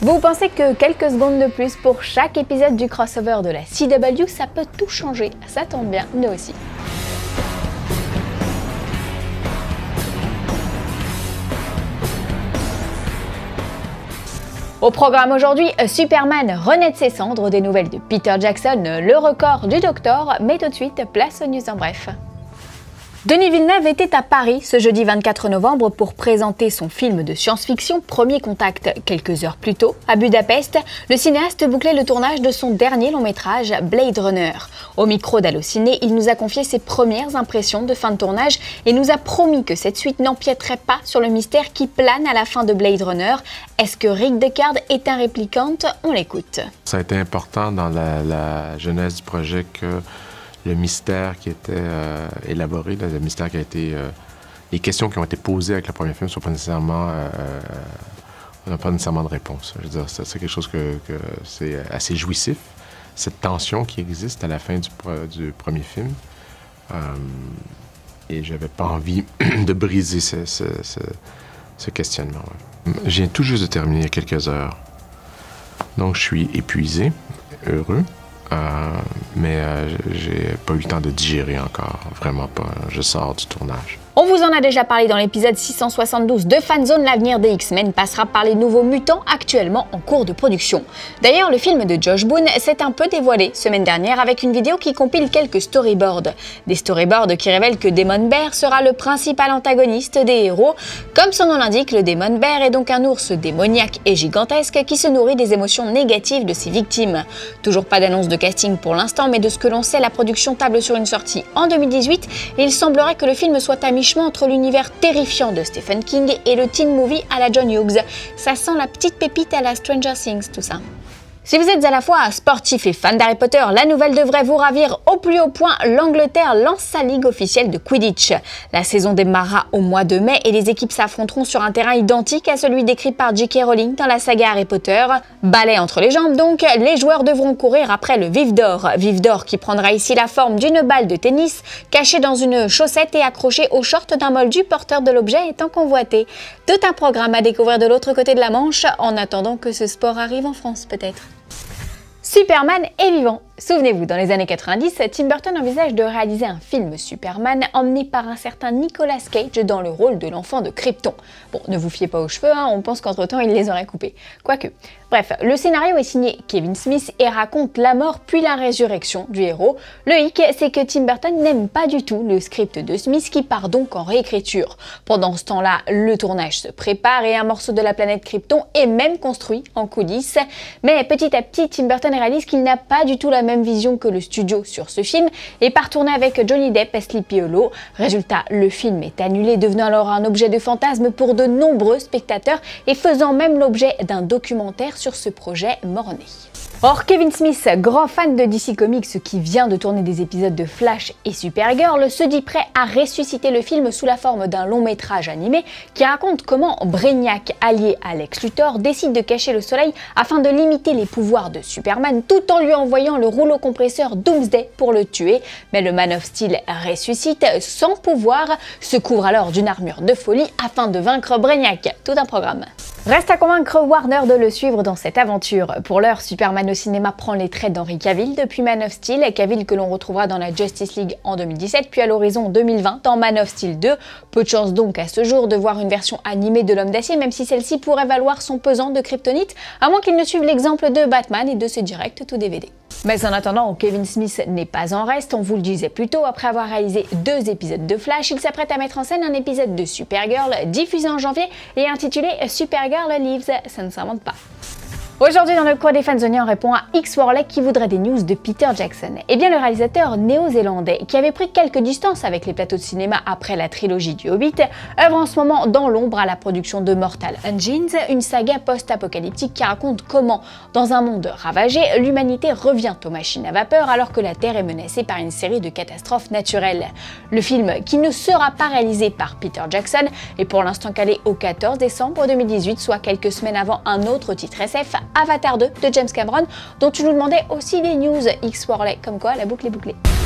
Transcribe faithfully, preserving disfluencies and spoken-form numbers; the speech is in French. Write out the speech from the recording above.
Vous pensez que quelques secondes de plus pour chaque épisode du crossover de la C W, ça peut tout changer? Ça tombe bien, nous aussi. Au programme aujourd'hui, Superman renaît de ses cendres, des nouvelles de Peter Jackson, le record du Docteur, mais tout de suite, place aux news en bref. Denis Villeneuve était à Paris ce jeudi vingt-quatre novembre pour présenter son film de science-fiction Premier Contact. Quelques heures plus tôt, à Budapest, le cinéaste bouclait le tournage de son dernier long-métrage, Blade Runner. Au micro d'Allociné, il nous a confié ses premières impressions de fin de tournage et nous a promis que cette suite n'empiéterait pas sur le mystère qui plane à la fin de Blade Runner. Est-ce que Rick Deckard est un réplicante? On l'écoute. Ça a été important dans la, la genèse du projet que le mystère qui était euh, élaboré, le mystère qui a été... Euh, les questions qui ont été posées avec le premier film ne sont pas nécessairement... Euh, on n'a pas nécessairement de réponse. Je veux dire, c'est quelque chose que, que c'est assez jouissif, cette tension qui existe à la fin du, du premier film. Euh, et j'avais pas envie de briser ce, ce, ce, ce questionnement. Ouais. Je viens tout juste de terminer il y a quelques heures. Donc, je suis épuisé, heureux. Euh, mais euh, j'ai pas eu le temps de digérer encore, vraiment pas. Je sors du tournage. On vous en a déjà parlé dans l'épisode six cent soixante-douze de Fanzone, l'avenir des X-Men passera par les nouveaux mutants actuellement en cours de production. D'ailleurs, le film de Josh Boone s'est un peu dévoilé semaine dernière avec une vidéo qui compile quelques storyboards. Des storyboards qui révèlent que Demon Bear sera le principal antagoniste des héros. Comme son nom l'indique, le Demon Bear est donc un ours démoniaque et gigantesque qui se nourrit des émotions négatives de ses victimes. Toujours pas d'annonce de casting pour l'instant, mais de ce que l'on sait, la production table sur une sortie en deux mille dix-huit et il semblerait que le film soit à mi entre l'univers terrifiant de Stephen King et le teen movie à la John Hughes. Ça sent la petite pépite à la Stranger Things, tout ça. Si vous êtes à la fois sportif et fan d'Harry Potter, la nouvelle devrait vous ravir au plus haut point. L'Angleterre lance sa ligue officielle de Quidditch. La saison démarrera au mois de mai et les équipes s'affronteront sur un terrain identique à celui décrit par J K Rowling dans la saga Harry Potter. Balai entre les jambes donc, les joueurs devront courir après le vif d'or. Vif d'or qui prendra ici la forme d'une balle de tennis cachée dans une chaussette et accrochée au short d'un moldu porteur de l'objet étant convoité. Tout un programme à découvrir de l'autre côté de la Manche en attendant que ce sport arrive en France peut-être. Superman est vivant. Souvenez-vous, dans les années quatre-vingt-dix, Tim Burton envisage de réaliser un film Superman emmené par un certain Nicolas Cage dans le rôle de l'enfant de Krypton. Bon, ne vous fiez pas aux cheveux, hein, on pense qu'entre-temps il les aurait coupés. Quoique. Bref, le scénario est signé Kevin Smith et raconte la mort puis la résurrection du héros. Le hic, c'est que Tim Burton n'aime pas du tout le script de Smith qui part donc en réécriture. Pendant ce temps-là, le tournage se prépare et un morceau de la planète Krypton est même construit en coulisses. Mais petit à petit, Tim Burton réalise qu'il n'a pas du tout la même vision que le studio sur ce film et part tourner avec Johnny Depp et Sleepy Hollow. Résultat, le film est annulé, devenant alors un objet de fantasme pour de nombreux spectateurs et faisant même l'objet d'un documentaire sur ce projet mort-né. Or, Kevin Smith, grand fan de D C Comics qui vient de tourner des épisodes de Flash et Supergirl, se dit prêt à ressusciter le film sous la forme d'un long métrage animé qui raconte comment Brainiac, allié à Lex Luthor, décide de cacher le soleil afin de limiter les pouvoirs de Superman tout en lui envoyant le rouleau compresseur Doomsday pour le tuer. Mais le Man of Steel ressuscite sans pouvoir, se couvre alors d'une armure de folie afin de vaincre Brainiac. Tout un programme. Reste à convaincre Warner de le suivre dans cette aventure. Pour l'heure, Superman au cinéma prend les traits d'Henry Cavill depuis Man of Steel, Cavill que l'on retrouvera dans la Justice League en deux mille dix-sept, puis à l'horizon deux mille vingt dans Man of Steel deux. Peu de chance donc à ce jour de voir une version animée de l'Homme d'Acier, même si celle-ci pourrait valoir son pesant de kryptonite, à moins qu'il ne suive l'exemple de Batman et de ce direct tout D V D. Mais en attendant, Kevin Smith n'est pas en reste, on vous le disait plus tôt, après avoir réalisé deux épisodes de Flash, il s'apprête à mettre en scène un épisode de Supergirl diffusé en janvier et intitulé Supergirl Lives, ça ne s'invente pas. Aujourd'hui, dans le cours des fanzoniens, on répond à X Worley qui voudrait des news de Peter Jackson. Eh bien, le réalisateur néo-zélandais, qui avait pris quelques distances avec les plateaux de cinéma après la trilogie du Hobbit, œuvre en ce moment dans l'ombre à la production de Mortal Engines, une saga post-apocalyptique qui raconte comment, dans un monde ravagé, l'humanité revient aux machines à vapeur alors que la Terre est menacée par une série de catastrophes naturelles. Le film, qui ne sera pas réalisé par Peter Jackson, est pour l'instant calé au quatorze décembre deux mille dix-huit, soit quelques semaines avant un autre titre S F, Avatar deux de James Cameron, dont tu nous demandais aussi des news X Worley, comme quoi la boucle est bouclée.